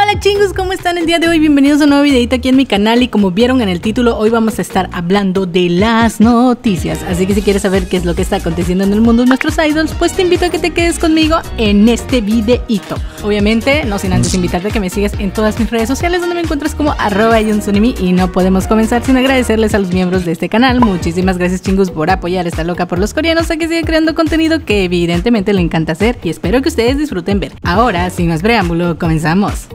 Hola chingos, ¿cómo están el día de hoy? Bienvenidos a un nuevo videito aquí en mi canal y como vieron en el título, hoy vamos a estar hablando de las noticias. Así que si quieres saber qué es lo que está aconteciendo en el mundo de nuestros idols, pues te invito a que te quedes conmigo en este videito. Obviamente, no sin antes invitarte a que me sigas en todas mis redes sociales donde me encuentras como @yunsunimi y no podemos comenzar sin agradecerles a los miembros de este canal. Muchísimas gracias chingos por apoyar a esta loca por los coreanos a que siga creando contenido que evidentemente le encanta hacer y espero que ustedes disfruten ver. Ahora, sin más preámbulo, comenzamos.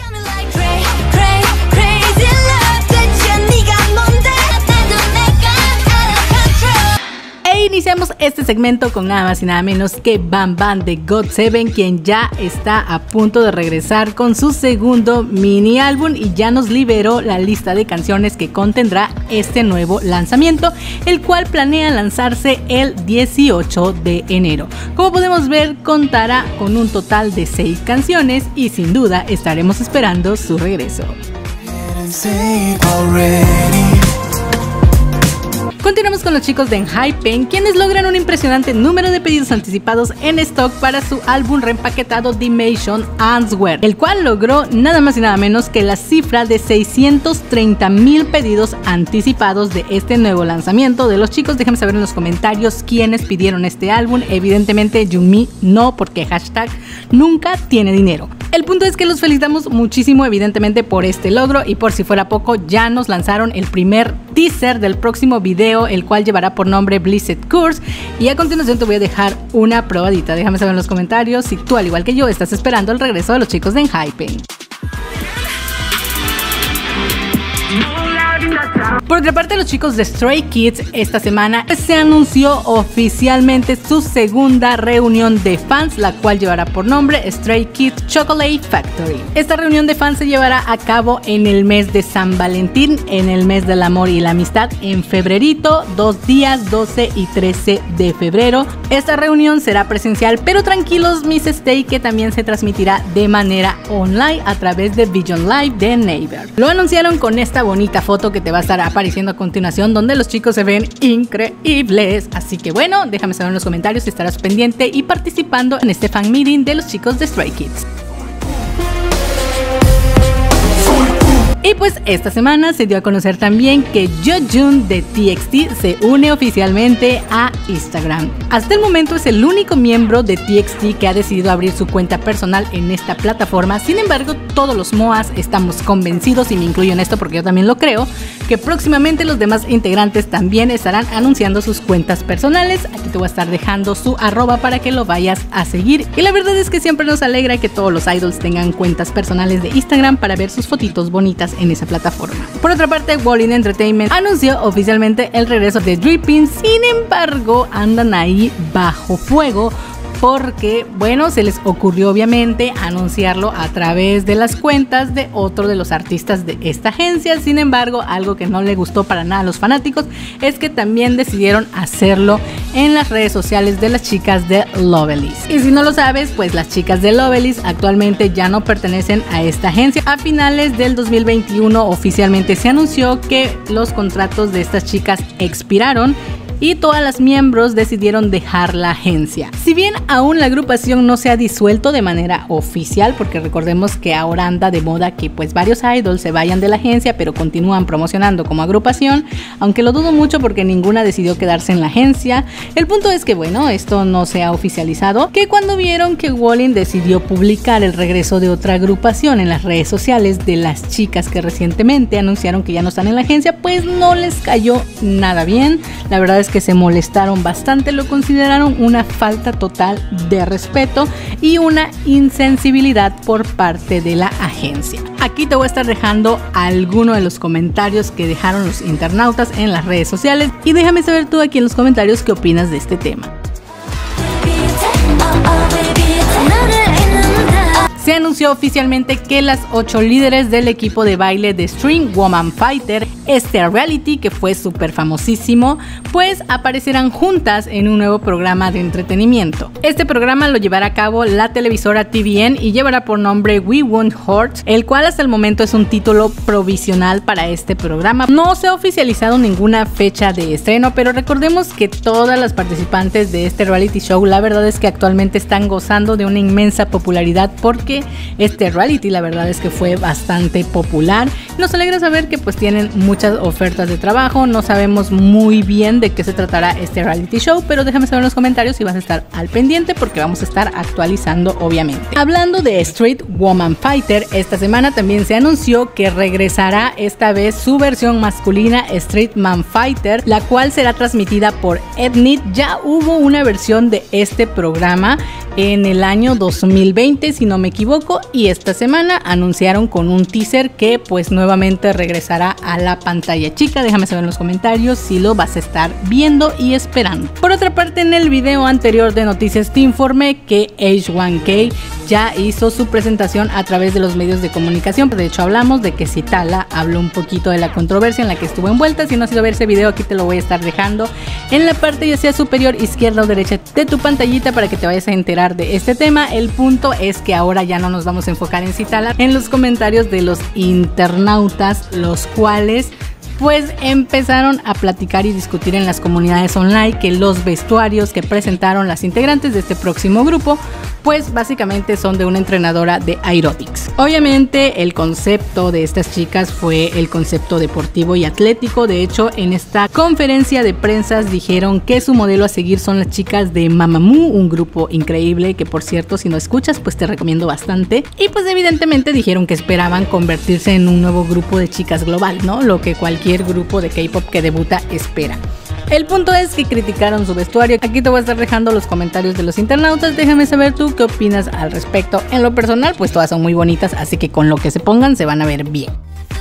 Iniciamos este segmento con nada más y nada menos que Bam Bam de GOT7, quien ya está a punto de regresar con su segundo mini álbum y ya nos liberó la lista de canciones que contendrá este nuevo lanzamiento, el cual planea lanzarse el 18 de enero. Como podemos ver, contará con un total de 6 canciones y sin duda estaremos esperando su regreso. Continuamos con los chicos de ENHYPEN, quienes logran un impresionante número de pedidos anticipados en stock para su álbum reempaquetado Dimension Answer, el cual logró nada más y nada menos que la cifra de 630,000 pedidos anticipados de este nuevo lanzamiento de los chicos. Déjenme saber en los comentarios quiénes pidieron este álbum. Evidentemente Junmi no, porque hashtag nunca tiene dinero. El punto es que los felicitamos muchísimo evidentemente por este logro y por si fuera poco ya nos lanzaron el primer teaser del próximo video, el cual llevará por nombre Blessed Curse, y a continuación te voy a dejar una probadita. Déjame saber en los comentarios si tú al igual que yo estás esperando el regreso de los chicos de ENHYPEN. Por otra parte, los chicos de Stray Kids esta semana se anunció oficialmente su segunda reunión de fans, la cual llevará por nombre Stray Kids Chocolate Factory. Esta reunión de fans se llevará a cabo en el mes de San Valentín, en el mes del amor y la amistad, en febrerito, 2 días, 12 y 13 de febrero. Esta reunión será presencial, pero tranquilos mis Stay, que también se transmitirá de manera online a través de Vision Live de Naver. Lo anunciaron con esta bonita foto que te va a estar apareciendo a continuación, donde los chicos se ven increíbles. Así que bueno, déjame saber en los comentarios si estarás pendiente y participando en este fan meeting de los chicos de Stray Kids. Y pues esta semana se dio a conocer también que Yeojun de TXT se une oficialmente a Instagram. Hasta el momento es el único miembro de TXT que ha decidido abrir su cuenta personal en esta plataforma. Sin embargo, todos los MOAs estamos convencidos, y me incluyo en esto porque yo también lo creo, que próximamente los demás integrantes también estarán anunciando sus cuentas personales. Aquí te voy a estar dejando su @ para que lo vayas a seguir. Y la verdad es que siempre nos alegra que todos los idols tengan cuentas personales de Instagram para ver sus fotitos bonitas en esa plataforma. Por otra parte, Wallin Entertainment anunció oficialmente el regreso de Dripping. Sin embargo, andan ahí bajo fuego porque, bueno, se les ocurrió obviamente anunciarlo a través de las cuentas de otro de los artistas de esta agencia. Sin embargo, algo que no le gustó para nada a los fanáticos es que también decidieron hacerlo en las redes sociales de las chicas de Loveless. Y si no lo sabes, pues las chicas de Loveless actualmente ya no pertenecen a esta agencia. A finales del 2021 oficialmente se anunció que los contratos de estas chicas expiraron y todas las miembros decidieron dejar la agencia. Si bien aún la agrupación no se ha disuelto de manera oficial, porque recordemos que ahora anda de moda que pues varios idols se vayan de la agencia pero continúan promocionando como agrupación, aunque lo dudo mucho porque ninguna decidió quedarse en la agencia. El punto es que bueno, esto no se ha oficializado, que cuando vieron que Wallin decidió publicar el regreso de otra agrupación en las redes sociales de las chicas que recientemente anunciaron que ya no están en la agencia, pues no les cayó nada bien. La verdad es que se molestaron bastante, lo consideraron una falta total de respeto y una insensibilidad por parte de la agencia. Aquí te voy a estar dejando algunos de los comentarios que dejaron los internautas en las redes sociales y déjame saber tú aquí en los comentarios qué opinas de este tema. Se anunció oficialmente que las 8 líderes del equipo de baile de String Woman Fighter, este reality que fue súper famosísimo, pues aparecerán juntas en un nuevo programa de entretenimiento. Este programa lo llevará a cabo la televisora TVN y llevará por nombre We Won't Hurt, el cual hasta el momento es un título provisional para este programa. No se ha oficializado ninguna fecha de estreno, pero recordemos que todas las participantes de este reality show, la verdad es que actualmente están gozando de una inmensa popularidad porque porque este reality la verdad es que fue bastante popular. Nos alegra saber que pues tienen muchas ofertas de trabajo. No sabemos muy bien de qué se tratará este reality show, pero déjame saber en los comentarios si vas a estar al pendiente porque vamos a estar actualizando obviamente. Hablando de Street Woman Fighter, esta semana también se anunció que regresará esta vez su versión masculina Street Man Fighter, la cual será transmitida por Ednit. Ya hubo una versión de este programa en el año 2020 si no me equivoco, y esta semana anunciaron con un teaser que pues nuevamente regresará a la pantalla chica. Déjame saber en los comentarios si lo vas a estar viendo y esperando. Por otra parte, en el video anterior de noticias te informé que H1K ya hizo su presentación a través de los medios de comunicación. De hecho hablamos de que Citala habló un poquito de la controversia en la que estuvo envuelta. Si no has ido a ver ese video, aquí te lo voy a estar dejando en la parte ya sea superior, izquierda o derecha de tu pantallita para que te vayas a enterar de este tema. El punto es que ahora ya no nos vamos a enfocar en Citala, en los comentarios de los internautas, los cuales pues empezaron a platicar y discutir en las comunidades online que los vestuarios que presentaron las integrantes de este próximo grupo pues básicamente son de una entrenadora de aerobics. Obviamente el concepto de estas chicas fue el concepto deportivo y atlético. De hecho, en esta conferencia de prensa dijeron que su modelo a seguir son las chicas de Mamamoo, un grupo increíble que por cierto si no escuchas pues te recomiendo bastante. Y pues evidentemente dijeron que esperaban convertirse en un nuevo grupo de chicas global, ¿no? Lo que cualquier grupo de K-pop que debuta espera. El punto es que criticaron su vestuario. Aquí te voy a estar dejando los comentarios de los internautas. Déjame saber tú qué opinas al respecto. En lo personal, pues todas son muy bonitas, así que con lo que se pongan se van a ver bien.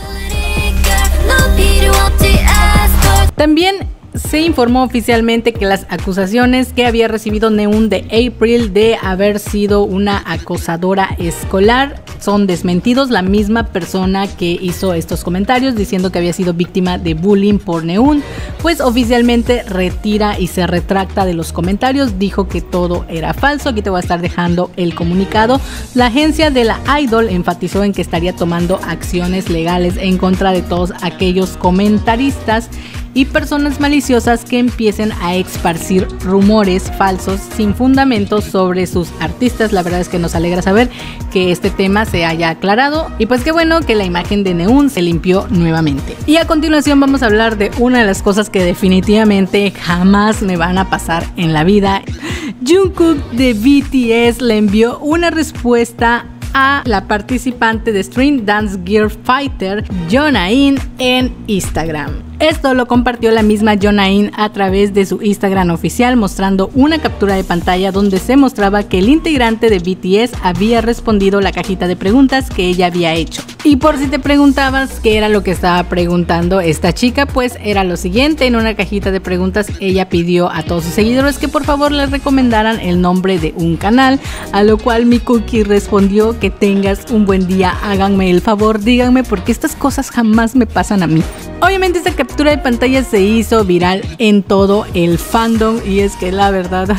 También se informó oficialmente que las acusaciones que había recibido Neun de April de haber sido una acosadora escolar son desmentidos. La misma persona que hizo estos comentarios diciendo que había sido víctima de bullying por Neun, pues oficialmente retira y se retracta de los comentarios, dijo que todo era falso. Aquí te voy a estar dejando el comunicado. La agencia de la idol enfatizó en que estaría tomando acciones legales en contra de todos aquellos comentaristas y personas maliciosas que empiecen a esparcir rumores falsos sin fundamentos sobre sus artistas. La verdad es que nos alegra saber que este tema se haya aclarado y pues qué bueno que la imagen de Neun se limpió nuevamente. Y a continuación vamos a hablar de una de las cosas que definitivamente jamás me van a pasar en la vida. Jungkook de BTS le envió una respuesta a la participante de Street Dance Gear Fighter, Jonain, en Instagram. Esto lo compartió la misma Jonain a través de su Instagram oficial, mostrando una captura de pantalla donde se mostraba que el integrante de BTS había respondido la cajita de preguntas que ella había hecho. Y por si te preguntabas qué era lo que estaba preguntando esta chica, pues era lo siguiente. En una cajita de preguntas ella pidió a todos sus seguidores que por favor les recomendaran el nombre de un canal, a lo cual mi cookie respondió: que tengas un buen día, háganme el favor, díganme porque estas cosas jamás me pasan a mí. Obviamente esta captura de pantalla se hizo viral en todo el fandom y es que la verdad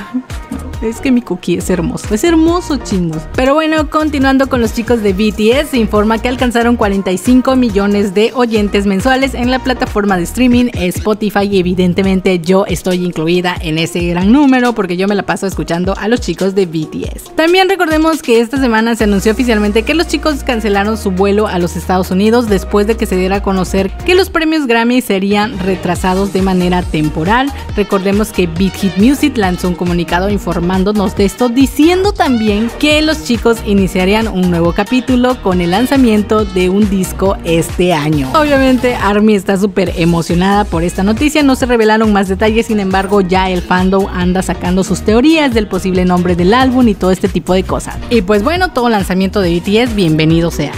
es que mi cookie es hermoso chingos. Pero bueno, continuando con los chicos de BTS, se informa que alcanzaron 45 millones de oyentes mensuales en la plataforma de streaming Spotify y evidentemente yo estoy incluida en ese gran número porque yo me la paso escuchando a los chicos de BTS. También recordemos que esta semana se anunció oficialmente que los chicos cancelaron su vuelo a los Estados Unidos después de que se diera a conocer que los premios Grammy serían retrasados de manera temporal. Recordemos que Big Hit Music lanzó un comunicado informándonos de esto, diciendo también que los chicos iniciarían un nuevo capítulo con el lanzamiento de un disco este año. Obviamente ARMY está súper emocionada por esta noticia. No se revelaron más detalles, sin embargo ya el fandom anda sacando sus teorías del posible nombre del álbum y todo este tipo de cosas. Y pues bueno, todo lanzamiento de BTS bienvenido sea.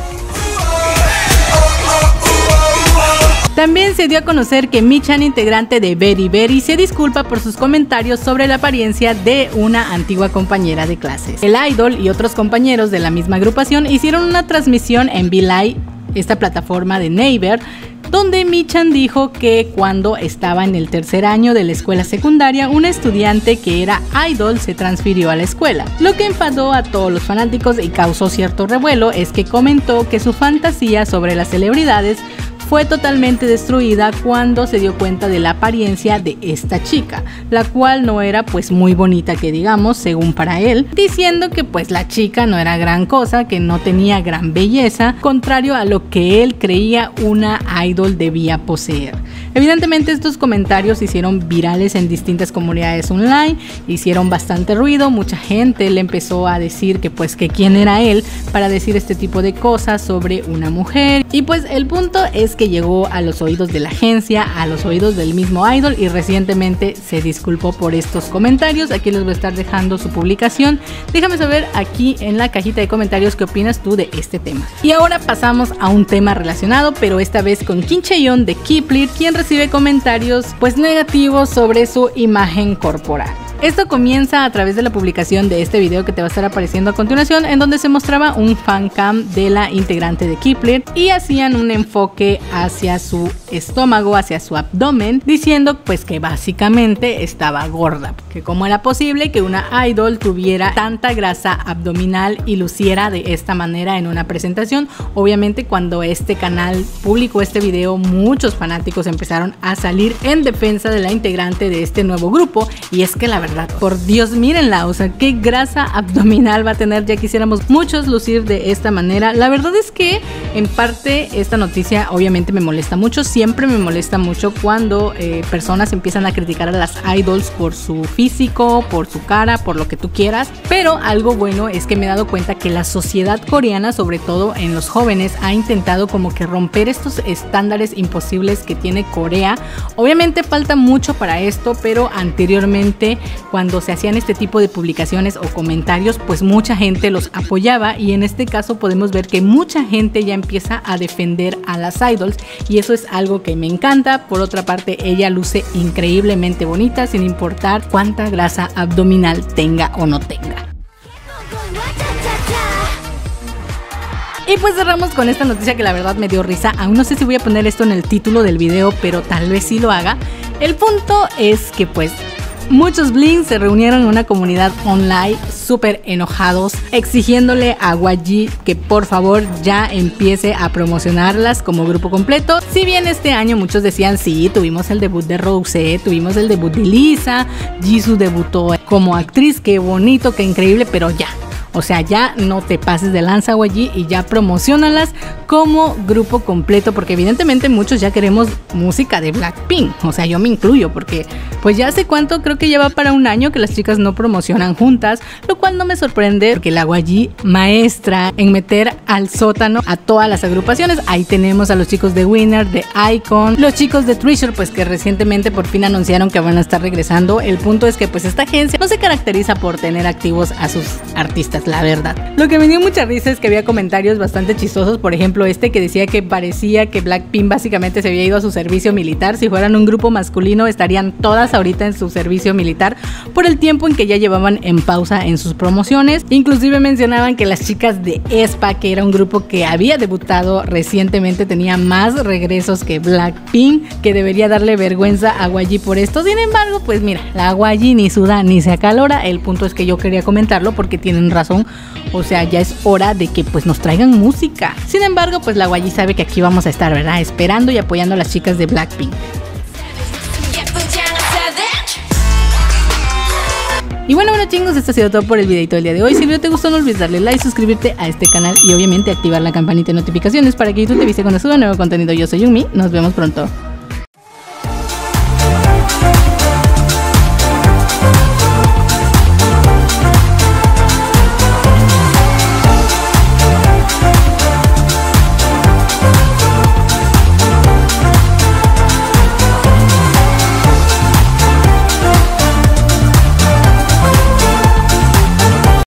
También se dio a conocer que Michan, integrante de Very Very, se disculpa por sus comentarios sobre la apariencia de una antigua compañera de clases. El idol y otros compañeros de la misma agrupación hicieron una transmisión en VLive, esta plataforma de Naver, donde Michan dijo que cuando estaba en el tercer año de la escuela secundaria, una estudiante que era idol se transfirió a la escuela. Lo que enfadó a todos los fanáticos y causó cierto revuelo es que comentó que su fantasía sobre las celebridades fue totalmente destruida cuando se dio cuenta de la apariencia de esta chica, la cual no era pues muy bonita que digamos, según para él, diciendo que pues la chica no era gran cosa, que no tenía gran belleza, contrario a lo que él creía una idol debía poseer. Evidentemente estos comentarios se hicieron virales en distintas comunidades online, hicieron bastante ruido, mucha gente le empezó a decir que pues que quién era él para decir este tipo de cosas sobre una mujer, y pues el punto es que llegó a los oídos de la agencia, a los oídos del mismo idol, y recientemente se disculpó por estos comentarios. Aquí les voy a estar dejando su publicación, déjame saber aquí en la cajita de comentarios qué opinas tú de este tema. Y ahora pasamos a un tema relacionado, pero esta vez con Kim Chae-yeon de Kiplir, quien recibe comentarios pues negativos sobre su imagen corporal. Esto comienza a través de la publicación de este video que te va a estar apareciendo a continuación, en donde se mostraba un fancam de la integrante de Kiplir y hacían un enfoque hacia su estómago, hacia su abdomen, diciendo pues que básicamente estaba gorda, que cómo era posible que una idol tuviera tanta grasa abdominal y luciera de esta manera en una presentación. Obviamente cuando este canal publicó este video, muchos fanáticos empezaron a salir en defensa de la integrante de este nuevo grupo, y es que la verdad, por Dios, mírenla, o sea, qué grasa abdominal va a tener, ya quisiéramos muchos lucir de esta manera. La verdad es que en parte esta noticia obviamente me molesta mucho, siempre me molesta mucho cuando personas empiezan a criticar a las idols por su físico, por su cara, por lo que tú quieras, pero algo bueno es que me he dado cuenta que la sociedad coreana, sobre todo en los jóvenes, ha intentado como que romper estos estándares imposibles que tiene Corea. Obviamente falta mucho para esto, pero anteriormente cuando se hacían este tipo de publicaciones o comentarios, pues mucha gente los apoyaba, y en este caso podemos ver que mucha gente ya empieza a defender a las idols, y eso es algo que me encanta. Por otra parte, ella luce increíblemente bonita sin importar cuánta grasa abdominal tenga o no tenga. Y pues cerramos con esta noticia que la verdad me dio risa. Aún no sé si voy a poner esto en el título del video, pero tal vez sí lo haga. El punto es que pues muchos Bling se reunieron en una comunidad online súper enojados, exigiéndole a YG que por favor ya empiece a promocionarlas como grupo completo. Si bien este año muchos decían sí, tuvimos el debut de Rosé, tuvimos el debut de Lisa, Jisoo debutó como actriz, qué bonito, qué increíble, pero ya. O sea, ya no te pases de lanza, YG, y ya promocionalas como grupo completo, porque evidentemente muchos ya queremos música de Blackpink. O sea, yo me incluyo, porque pues ya hace cuánto, creo que lleva para un año que las chicas no promocionan juntas, lo cual no me sorprende, porque la YG maestra en meter al sótano a todas las agrupaciones. Ahí tenemos a los chicos de Winner, de iKON, los chicos de Treasure, pues que recientemente por fin anunciaron que van a estar regresando. El punto es que pues esta agencia no se caracteriza por tener activos a sus artistas, la verdad. Lo que me dio mucha risa es que había comentarios bastante chistosos, por ejemplo este que decía que parecía que Blackpink básicamente se había ido a su servicio militar. Si fueran un grupo masculino estarían todas ahorita en su servicio militar por el tiempo en que ya llevaban en pausa en sus promociones. Inclusive mencionaban que las chicas de aespa, que era un grupo que había debutado recientemente, tenía más regresos que Blackpink, que debería darle vergüenza a YG por esto. Sin embargo, pues mira, la YG ni suda ni se acalora. El punto es que yo quería comentarlo porque tienen razón. O sea, ya es hora de que pues nos traigan música. Sin embargo, pues la YG sabe que aquí vamos a estar, ¿verdad? Esperando y apoyando a las chicas de Blackpink. Y bueno chingos, esto ha sido todo por el videito del día de hoy. Si el video te gustó, no olvides darle like, suscribirte a este canal y obviamente activar la campanita de notificaciones para que YouTube te avise cuando suba nuevo contenido. Yo soy Yumi, nos vemos pronto.